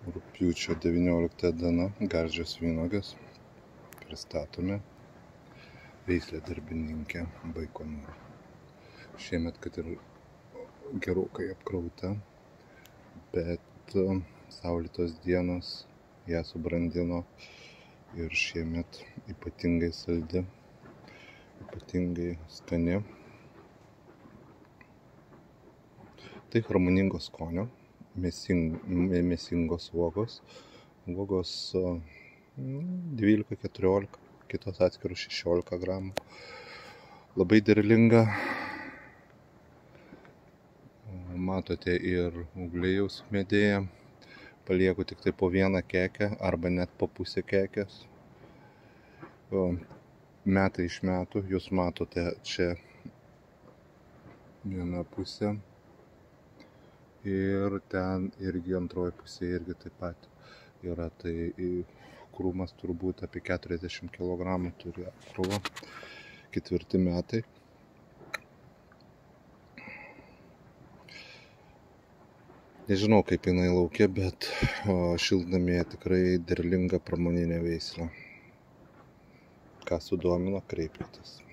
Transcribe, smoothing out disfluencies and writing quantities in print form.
Rugpjūčio 19 diena, Gardžios vynuogės, pristatome veislė Darbininkė Baikonūro. Šiemet, kad ir gerokai apkrauta, bet saulėtos dienos ją subrandino ir šiemet ypatingai saldi, ypatingai skani. Tai harmoningo skonio, mėsingos uogos, 12-14, kitos atskirus 16 gramų. Labai derlinga. Matote, ir ūgliai jau sumedėję. Palieku tik tai po vieną kekę arba net po pusę kekės. Metai iš metų, jūs matote čia viena pusė. Ir ten irgi antroji pusė irgi taip pat yra, tai krūmas turbūt apie 40 kg turi krūvą, 4 metai. Nežinau, kaip jinai laukia, bet šiltnamyje tikrai derlinga pramoninė veislė. Ką sudomino, kreipkitės.